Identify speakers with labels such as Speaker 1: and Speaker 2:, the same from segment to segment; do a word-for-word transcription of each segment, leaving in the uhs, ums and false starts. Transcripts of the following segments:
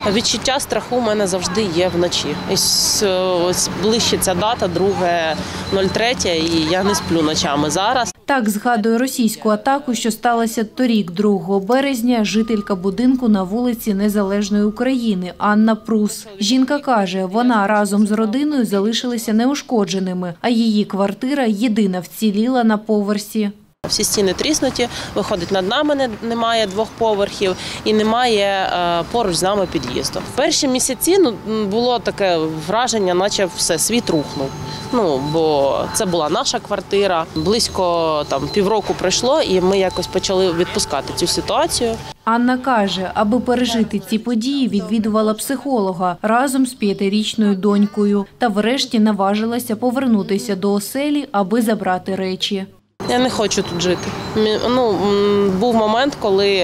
Speaker 1: Відчуття страху у мене завжди є вночі. Ось, ось ближче ця дата, друге третє, і я не сплю ночами зараз.
Speaker 2: Так згадує російську атаку, що сталося торік, другого березня, жителька будинку на вулиці Незалежної України Анна Прус. Жінка каже, вона разом з родиною залишилися неушкодженими, а її квартира єдина вціліла на поверсі.
Speaker 1: Всі стіни тріснуті, виходить, над нами немає двох поверхів і немає поруч з нами під'їзду. Перші місяці ну, було таке враження, наче все, світ рухнув. Ну, бо це була наша квартира, близько там, півроку пройшло і ми якось почали відпускати цю ситуацію.
Speaker 2: Анна каже, аби пережити ці події, відвідувала психолога разом з п'ятирічною донькою та врешті наважилася повернутися до оселі, аби забрати речі.
Speaker 1: Я не хочу тут жити. Ну, був момент, коли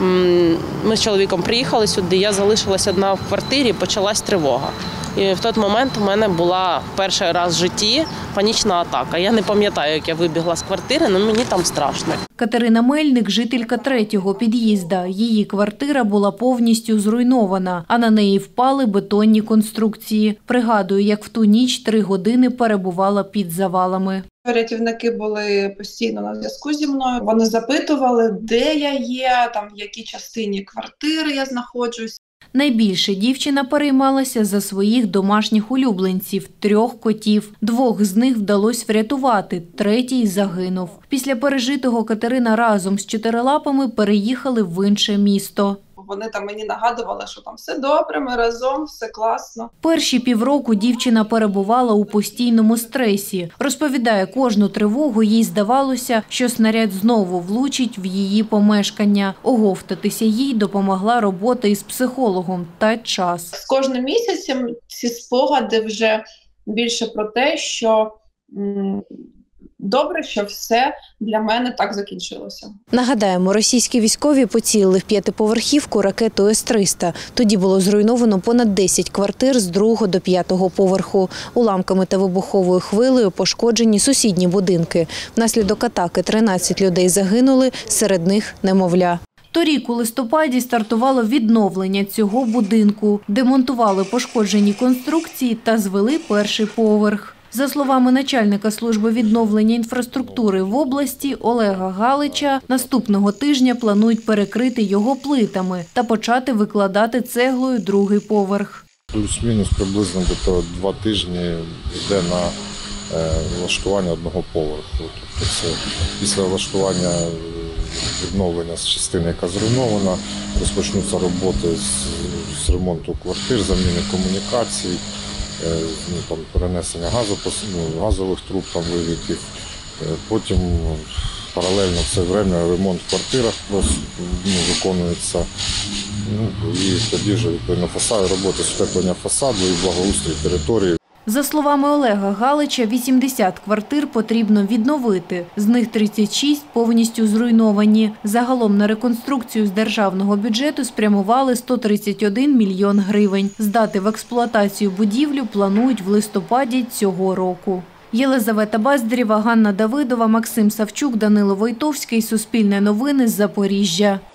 Speaker 1: ми з чоловіком приїхали сюди, я залишилась одна в квартирі, почалась тривога. І в той момент у мене була перший раз в житті панічна атака. Я не пам'ятаю, як я вибігла з квартири, але мені там страшно.
Speaker 2: Катерина Мельник – жителька третього під'їзда. Її квартира була повністю зруйнована, а на неї впали бетонні конструкції. Пригадую, як в ту ніч три години перебувала під завалами.
Speaker 3: Рятівники були постійно на зв'язку зі мною. Вони запитували, де я є, там в якій частині квартири я знаходжусь.
Speaker 2: Найбільше дівчина переймалася за своїх домашніх улюбленців – трьох котів. Двох з них вдалося врятувати, третій загинув. Після пережитого Катерина разом з чотирилапами переїхали в інше місто.
Speaker 3: Вони там мені нагадували, що там все добре, ми разом, все класно.
Speaker 2: Перші півроку дівчина перебувала у постійному стресі. Розповідає, кожну тривогу їй здавалося, що снаряд знову влучить в її помешкання. Оговтатися їй допомогла робота із психологом та час.
Speaker 3: З кожним місяцем ці спогади вже більше про те, що м- добре, що все для мене так закінчилося.
Speaker 2: Нагадаємо, російські військові поцілили в п'ятиповерхівку ракетою С триста. Тоді було зруйновано понад десять квартир з другого до п'ятого поверху. Уламками та вибуховою хвилею пошкоджені сусідні будинки. Внаслідок атаки тринадцять людей загинули, серед них немовля. Торік у листопаді стартувало відновлення цього будинку. Демонтували пошкоджені конструкції та звели перший поверх. За словами начальника служби відновлення інфраструктури в області Олега Галича, наступного тижня планують перекрити його плитами та почати викладати цеглою другий поверх.
Speaker 4: Плюс-мінус приблизно два тижні йде на влаштування одного поверху. Тобто це після влаштування відновлення з частини, яка зруйнована, розпочнуться роботи з, з ремонту квартир, заміни комунікацій, ну, там, перенесення газу, ну, газових труб, там, вивідків. Потім паралельно в це время ремонт в квартирах просто, ну, виконується. Ну, і тоді вже відповідно фасади, роботи з утеплення фасаду і благоустрій території.
Speaker 2: За словами Олега Галича, вісімдесят квартир потрібно відновити. З них тридцять шість повністю зруйновані. Загалом на реконструкцію з державного бюджету спрямували сто тридцять один мільйон гривень. Здати в експлуатацію будівлю планують в листопаді цього року. Єлизавета Баздрєва, Ганна Давидова, Максим Савчук, Данило Войтовський. Суспільне новини з Запоріжжя.